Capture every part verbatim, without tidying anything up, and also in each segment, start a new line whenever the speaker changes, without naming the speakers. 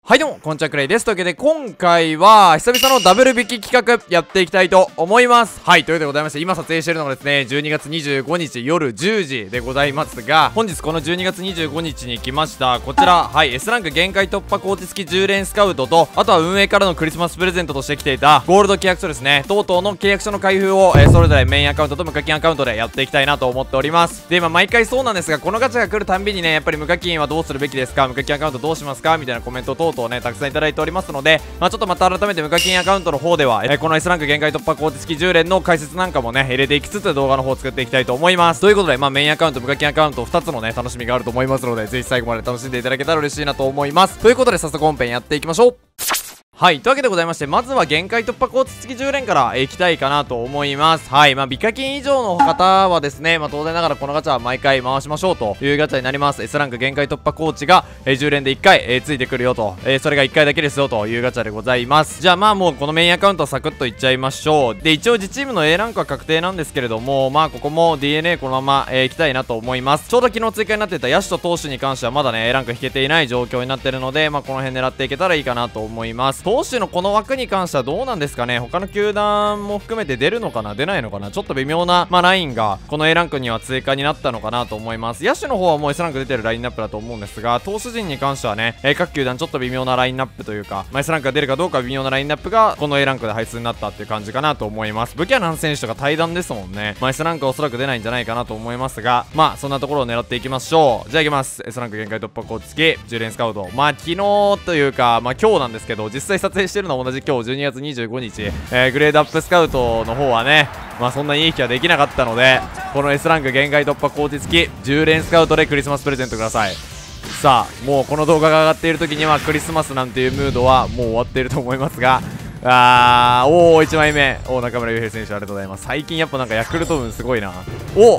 はいどうも、こんにちは、クレイです。というわけで、今回は、久々のダブル引き企画、やっていきたいと思います。はい、というわけでございまして、今撮影しているのがですね、じゅうにがつにじゅうごにち夜じゅうじでございますが、本日このじゅうにがつにじゅうごにちに来ました、こちら、はい、S ランク限界突破コーチ付きじゅう連スカウトと、あとは運営からのクリスマスプレゼントとして来ていた、ゴールド契約書ですね、等々の契約書の開封を、えー、それぞれメインアカウントと無課金アカウントでやっていきたいなと思っております。で、今、毎回そうなんですが、このガチャが来るたんびにね、やっぱり無課金はどうするべきですか、無課金アカウントどうしますかみたいなコメント等々ね、たくさんいただいておりますので、まあ、ちょっとまた改めて無課金アカウントの方では、えー、この S ランク限界突破コーチ付きじゅう連の解説なんかもね入れていきつつ動画の方を作っていきたいと思います。ということで、まあ、メインアカウント無課金アカウントふたつのね楽しみがあると思いますので、ぜひ最後まで楽しんでいただけたら嬉しいなと思います。ということで早速本編やっていきましょう。はい。というわけでございまして、まずは限界突破コーチ付きじゅう連からいきたいかなと思います。はい。まあ、美課金以上の方はですね、まあ、当然ながらこのガチャは毎回回しましょうというガチャになります。S ランク限界突破コーチが、えー、じゅう連でいっかい、えー、ついてくるよと、えー、それがいっかいだけですよというガチャでございます。じゃあまあもうこのメインアカウントサクッといっちゃいましょう。で、一応自チームの A ランクは確定なんですけれども、まあここも ディーエヌエー このまま、えー、いきたいなと思います。ちょうど昨日追加になっていた野手と投手に関してはまだね A ランク引けていない状況になっているので、まあこの辺狙っていけたらいいかなと思います。投手のこの枠に関してはどうなんですかね。他の球団も含めて出るのかな出ないのかな、ちょっと微妙な、まあ、ラインがこの A ランクには追加になったのかなと思います。野手の方はもう S ランク出てるラインナップだと思うんですが、投手陣に関してはね、えー、各球団ちょっと微妙なラインナップというか、まあ、S ランクが出るかどうか微妙なラインナップがこの A ランクで配数になったっていう感じかなと思います。ブキャナン選手とか対談ですもんね。まあ、S ランクはおそらく出ないんじゃないかなと思いますが、まあそんなところを狙っていきましょう。じゃあいきます。 S ランク限界突破コーチ付きじゅう連スカウト、まあ昨日というかまあ今日なんですけど、実際撮影してるのは同じ今日じゅうにがつにじゅうごにち、えー、グレードアップスカウトの方はね、まあそんないい気はできなかったので、この S ランク限界突破コーチ付きじゅう連スカウトでクリスマスプレゼントください。さあもうこの動画が上がっている時にはクリスマスなんていうムードはもう終わっていると思いますが、あーおおいちまいめ、お中村悠平選手ありがとうございます。最近やっぱなんかヤクルト運すごいな。お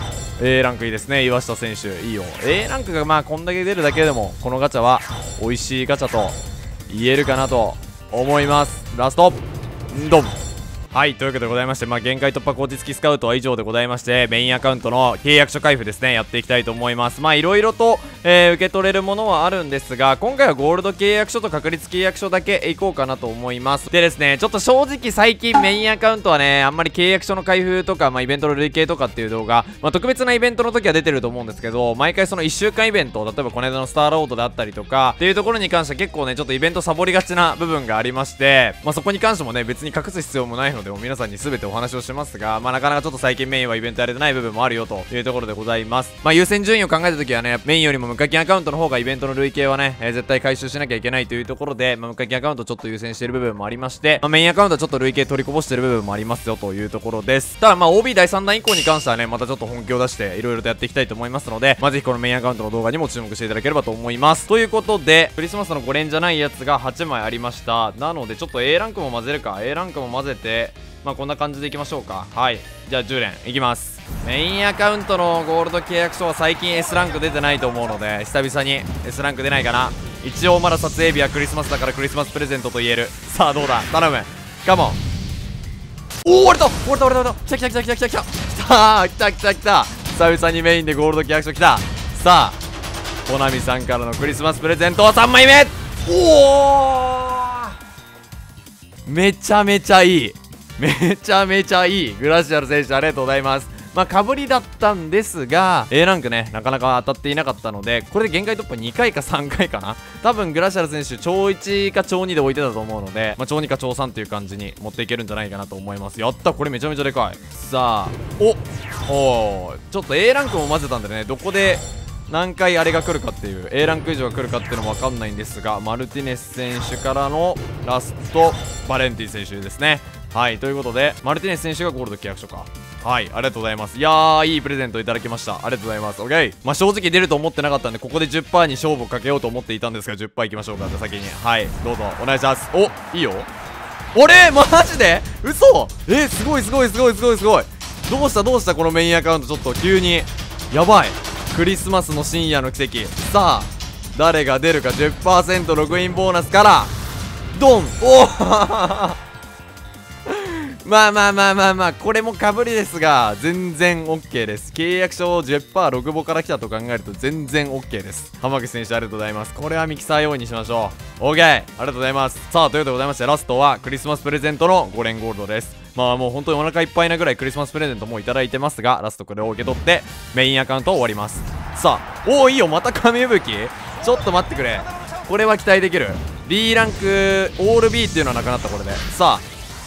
A ランクいいですね。岩下選手いいよ。 A ランクがまあこんだけ出るだけでもこのガチャは美味しいガチャと言えるかなと思います。ラストドン。はい、というわけでございまして、まあ、限界突破コーチ付きスカウトは以上でございまして、メインアカウントの契約書開封ですね、やっていきたいと思います。まあ、いろいろと、えー、受け取れるものはあるんですが、今回はゴールド契約書と確率契約書だけいこうかなと思います。でですね、ちょっと正直最近メインアカウントはね、あんまり契約書の開封とか、まあ、イベントの累計とかっていう動画、まあ、特別なイベントの時は出てると思うんですけど、毎回そのいっしゅうかんイベント、例えばこの間のスターロードであったりとか、っていうところに関しては結構ね、ちょっとイベントサボりがちな部分がありまして、まあ、そこに関してもね、別に隠す必要もないので、もう皆さんに全てお話をしてますが、まあなかなかちょっと最近メインはイベントやれてない部分もあるよというところでございます。まあ優先順位を考えた時はね、メインよりも無課金アカウントの方がイベントの累計はね、えー、絶対回収しなきゃいけないというところで、まあ、無課金アカウントちょっと優先している部分もありまして、まあ、メインアカウントはちょっと累計取りこぼしている部分もありますよというところです。ただまあ オービー だいさん弾以降に関してはね、またちょっと本気を出していろいろとやっていきたいと思いますので、まあぜひこのメインアカウントの動画にも注目していただければと思います。ということで、クリスマスのご連じゃないやつがはちまいありました。なのでちょっと A ランクも混ぜるか、A ランクも混ぜて、まあこんな感じでいきましょうか。はい。じゃあじゅう連いきます。メインアカウントのゴールド契約書は最近 S ランク出てないと思うので、久々に S ランク出ないかな。一応まだ撮影日はクリスマスだからクリスマスプレゼントと言える。さあどうだ頼む。カモン。おお割れた割れた割れた割れた。来た来た来た来た来た来た。さあ来た来た来た。久々にメインでゴールド契約書来た。さあコナミさんからのクリスマスプレゼントはさんまいめ。おおめちゃめちゃいい。めちゃめちゃいい。グラシアル選手ありがとうございます。まあかぶりだったんですが A ランクねなかなか当たっていなかったので、これで限界突破にかいかさんかいかな。多分グラシアル選手超いちか超にで置いてたと思うので、まあ、超にか超さんっていう感じに持っていけるんじゃないかなと思います。やった、これめちゃめちゃでかい。さあおおちょっと A ランクも混ぜたんでね、どこで何回あれが来るかっていう A ランク以上が来るかっていうのも分かんないんですが、マルティネス選手からのラストバレンティン選手ですね。はい、ということでマルティネス選手がゴールド契約書か。はい、ありがとうございます。いやーいいプレゼントいただきました。ありがとうございます。 OK。 まあ正直出ると思ってなかったんで、ここで じゅっパーセント に勝負をかけようと思っていたんですが、 じゅっパーセント いきましょうか。じゃあ先にはいどうぞお願いします。おいいよ。俺マジで嘘。えー、すごいすごいすごいすごいすごい。どうしたどうしたこのメインアカウントちょっと急にやばい。クリスマスの深夜の奇跡。さあ誰が出るか。 じゅっパーセント ログインボーナスからドン。おまあまあまあまあまあ、これもかぶりですが、全然 OK です。契約書 じゅっパーセント ログボから来たと考えると全然 OK です。浜口選手ありがとうございます。これはミキサー用意にしましょう。OK! ありがとうございます。さあ、ということでございまして、ラストはクリスマスプレゼントのご連ゴールドです。まあもう本当にお腹いっぱいなぐらいクリスマスプレゼントもういただいてますが、ラストこれを受け取ってメインアカウントを終わります。さあ、おお、いいよ、また紙吹雪ちょっと待ってくれ。これは期待できる。 B ランクオール B っていうのはなくなった。これでさあ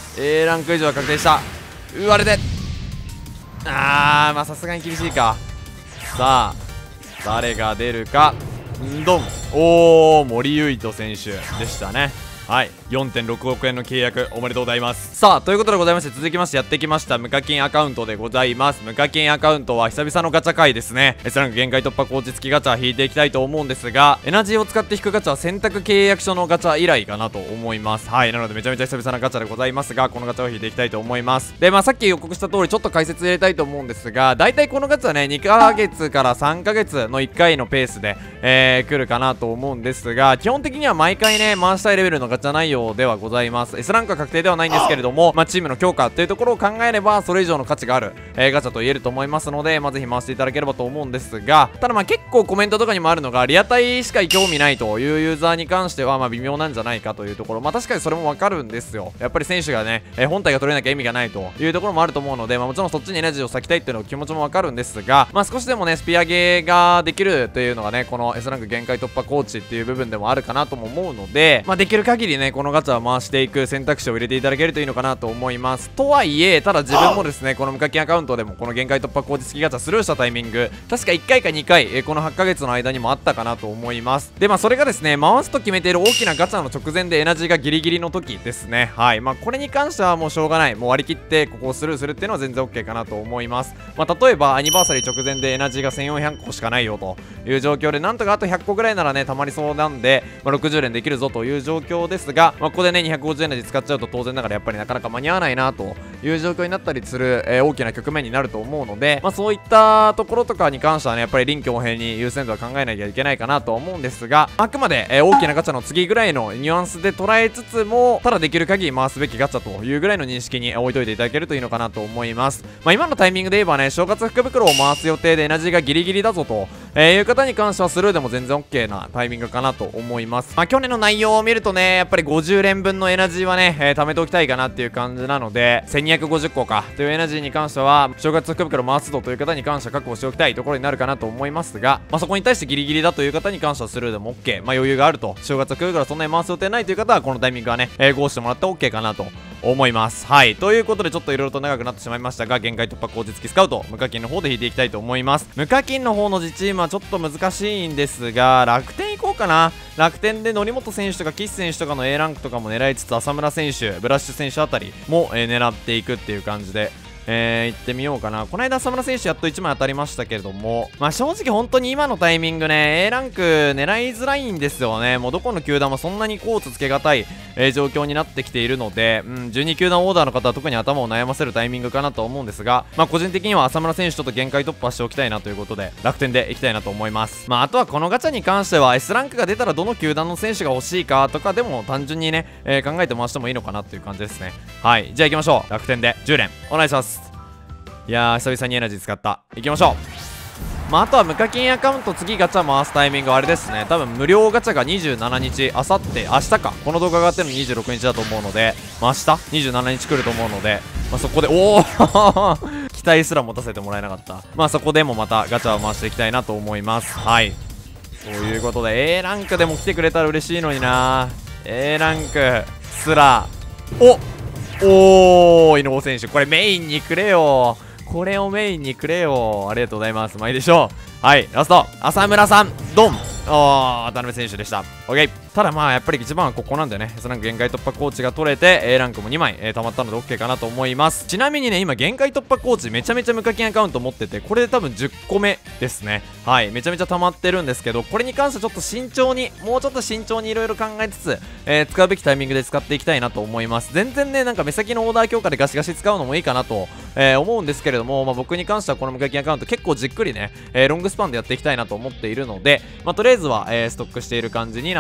A ランク以上は確定した。うわ、あれであー、まあさすがに厳しいか。さあ誰が出るか。んどん、おー、森唯斗選手でしたね。はい、よんてんろくおくえんの契約おめでとうございます。さあ、ということでございまして、続きましてやってきました無課金アカウントでございます。無課金アカウントは久々のガチャ回ですね。 S ランク限界突破コーチ付きガチャ引いていきたいと思うんですが、エナジーを使って引くガチャは選択契約書のガチャ以来かなと思います。はい、なのでめちゃめちゃ久々なガチャでございますが、このガチャを引いていきたいと思います。で、まあさっき予告した通りちょっと解説入れたいと思うんですが、だいたいこのガチャねにかげつからさんかげつのいっかいのペースで、えー、来るかなと思うんですが、基本的には毎回ね回したいレベルのガチャ内容ではございます。 S ランクは確定ではないんですけれども、まあ、チームの強化というところを考えればそれ以上の価値がある、えー、ガチャと言えると思いますので、まあ、ぜひ回していただければと思うんですが、ただまあ結構コメントとかにもあるのがリアタイしか興味ないというユーザーに関してはまあ微妙なんじゃないかというところ、まあ確かにそれもわかるんですよ。やっぱり選手がね、えー、本体が取れなきゃ意味がないというところもあると思うので、まあ、もちろんそっちにエナジーを割きたいっていうの気持ちもわかるんですが、まあ少しでもねスピアゲーができるというのがねこの S ランク限界突破コーチっていう部分でもあるかなとも思うので、まあできる限りねこのガチャを回していく選択肢を入れていただけるといいのかなと思います。とはいえ、ただ自分もですねこの無課金アカウントでもこの限界突破コーチ付きガチャスルーしたタイミング確かいっかいかにかい、えー、このはちかげつの間にもあったかなと思います。でまあそれがですね回すと決めている大きなガチャの直前でエナジーがギリギリの時ですね。はい、まあこれに関してはもうしょうがない、もう割り切ってここをスルーするっていうのは全然 OK かなと思います。まあ例えばアニバーサリー直前でエナジーがせんよんひゃくこしかないよという状況で、なんとかあとひゃっこぐらいならねたまりそうなんで、まあ、ろくじゅうれんできるぞという状況ですが、まあ、ここでねにひゃくごじゅうエナジー使っちゃうと当然ながらやっぱりなかなか間に合わないなという状況になったりする、えー、大きな局面になると思うので、まあ、そういったところとかに関してはねやっぱり臨機応変に優先度は考えなきゃいけないかなと思うんですが、あくまで、えー、大きなガチャの次ぐらいのニュアンスで捉えつつも、ただできる限り回すべきガチャというぐらいの認識に置いといていただけるといいのかなと思います。まあ、今のタイミングで言えばね正月福袋を回す予定でエナジーがギリギリだぞと、えー、いう方に関してはスルーでも全然 OK なタイミングかなと思います。まあ去年の内容を見るとねやっぱりごじゅうれんぶんのエナジーはね、えー、貯めておきたいかなっていう感じなので、せんにひゃくごじゅっこかというエナジーに関しては正月福袋回すぞという方に関しては確保しておきたいところになるかなと思いますが、まあ、そこに対してギリギリだという方に関してはスルーでも OK、まあ、余裕があると、正月福袋そんなに回す予定ないという方はこのタイミングはね、えー、ゴーしてもらって OK かなと思います。はい、ということでちょっといろいろと長くなってしまいましたが、限界突破工事付きスカウト無課金の方で引いていきたいと思います。無課金の方の自チームはちょっと難しいんですが、楽天行こうかな。楽天で則本選手とか岸選手とかの A ランクとかも狙いつつ、浅村選手ブラッシュ選手あたりも、えー、狙っていくっていう感じでえー、行ってみようかな。この間浅村選手やっといちまい当たりましたけれども、まあ正直本当に今のタイミングね A ランク狙いづらいんですよね。もうどこの球団もそんなにコーツつけがたい、えー、状況になってきているので、うん、じゅうにきゅうだんオーダーの方は特に頭を悩ませるタイミングかなと思うんですが、まあ個人的には浅村選手ちょっと限界突破しておきたいなということで楽天でいきたいなと思います。まああとはこのガチャに関しては S ランクが出たらどの球団の選手が欲しいかとかでも単純にね、えー、考えて回してもいいのかなっていう感じですね。はい、じゃあ行きましょう。楽天でじゅうれんお願いします。いやー久々にエナジー使った。行きましょう。まああとは無課金アカウント次ガチャ回すタイミングはあれですね、多分無料ガチャがにじゅうしちにち、あさって明日か、この動画が上がってるのにじゅうろくにちだと思うので、まあ明日にじゅうしちにち来ると思うので、まあそこでおお期待すら持たせてもらえなかった。まあそこでもまたガチャを回していきたいなと思います。はい、ということで A ランクでも来てくれたら嬉しいのにな。 A ランクすらおおー、井上選手これメインにくれよ。これをメインにくれよ。ありがとうございます。まあいいでしょう。はい、ラスト浅村さんドン。おー、渡辺選手でした。 OK。 ただまあやっぱり一番はここなんでね、 S ランク限界突破コーチが取れて A ランクもにまい、えー、溜まったので OK かなと思います。ちなみにね今限界突破コーチめちゃめちゃ無課金アカウント持ってて、これで多分じゅっこめですね。はい、めちゃめちゃ溜まってるんですけど、これに関してちょっと慎重にもうちょっと慎重にいろいろ考えつつ、えー、使うべきタイミングで使っていきたいなと思います。全然ねなんか目先のオーダー強化でガシガシ使うのもいいかなと、えー、思うんですけれども、まあ、僕に関してはこの無課金アカウント結構じっくりね、えー、ロングスパンでやっていきたいなと思っているので、まあ、とりあえずは、えー、ストックしている感じになってい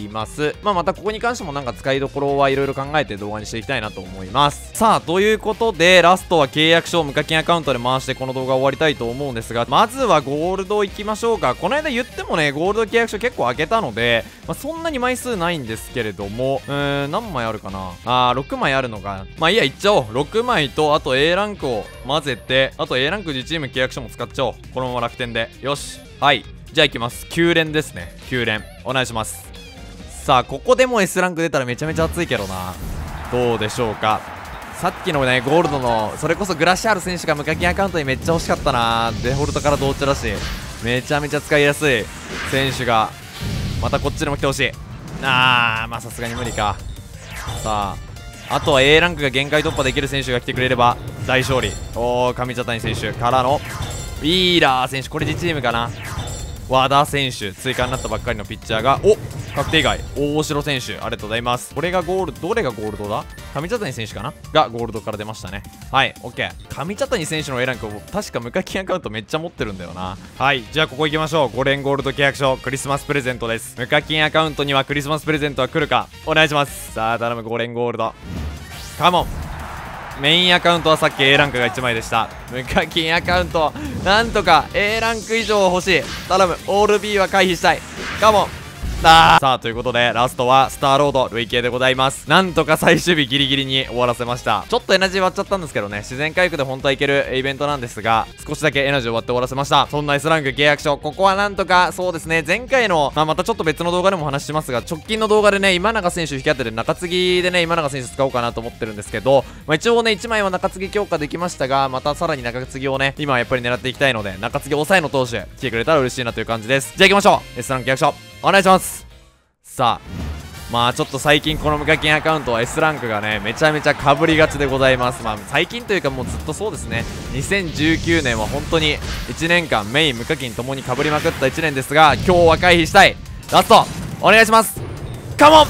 います。まあまたここに関してもなんか使いどころはいろいろ考えて動画にしていきたいなと思います。さあということでラストは契約書を無課金アカウントで回してこの動画終わりたいと思うんですが、まずはゴールドいきましょうか。この間言ってもねゴールド契約書結構開けたので、まあ、そんなに枚数ないんですけれども、うーん何枚あるかなあーろくまいあるのか。まあいいやいっちゃおう。ろくまいとあと A ランクを混ぜて、あと A ランク自チーム契約書も使っちゃおう。このまま楽天でよし。はい、じゃあいきます。きゅう連ですね。きゅう連お願いします。さあここでも S ランク出たらめちゃめちゃ熱いけどな。どうでしょうか。さっきのねゴールドのそれこそグラシアール選手が無課金アカウントにめっちゃ欲しかったな。デフォルトから同調だしめちゃめちゃ使いやすい選手がまたこっちでも来てほしい。あーまあさすがに無理か。さああとは A ランクが限界突破できる選手が来てくれれば大勝利。おお上茶谷選手からのウィーラー選手、これ自チームかな。和田選手追加になったばっかりのピッチャーがお確定以外大城選手ありがとうございます。これがゴールどれがゴールドだ。上茶谷選手かながゴールドから出ましたね。はい OK。 上茶谷選手の A ランクを確か無課金アカウントめっちゃ持ってるんだよな。はいじゃあここ行きましょう。ご連ゴールド契約書クリスマスプレゼントです。無課金アカウントにはクリスマスプレゼントは来るかお願いします。さあ頼むご連ゴールドカモン。メインアカウントはさっき A ランクがいちまいでした。無課金アカウントなんとか A ランク以上欲しい。頼むオール B は回避したい。カモン。さあということでラストはスターロード累計でございます。なんとか最終日ギリギリに終わらせました。ちょっとエナジー割っちゃったんですけどね、自然回復で本当はいけるイベントなんですが少しだけエナジーを割って終わらせました。そんな S ランク契約書ここはなんとかそうですね前回の、まあ、またちょっと別の動画でもお話ししますが直近の動画でね今永選手引き当てて中継ぎでね今永選手使おうかなと思ってるんですけど、まあ、一応ねいちまいは中継ぎ強化できましたがまたさらに中継ぎをね今はやっぱり狙っていきたいので中継ぎ抑えの投手来てくれたら嬉しいなという感じです。じゃあ行きましょう。 S ランク契約書お願いします。さあまあちょっと最近この無課金アカウントは S ランクがねめちゃめちゃかぶりがちでございます。まあ最近というかもうずっとそうですね。にせんじゅうきゅうねんは本当にいちねんかんメイン無課金ともにかぶりまくったいちねんですが今日は回避したい。ラストお願いします。カモン。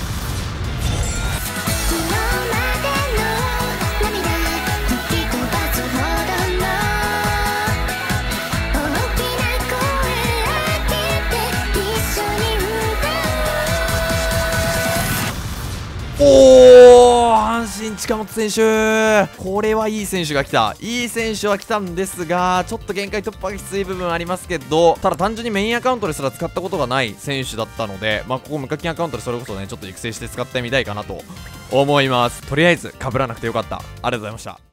おー阪神近本選手これはいい選手が来た。いい選手は来たんですがちょっと限界突破がきつい部分ありますけど、ただ単純にメインアカウントですら使ったことがない選手だったのでまあここ無課金アカウントでそれこそねちょっと育成して使ってみたいかなと思います。とりあえず被らなくてよかった。ありがとうございました。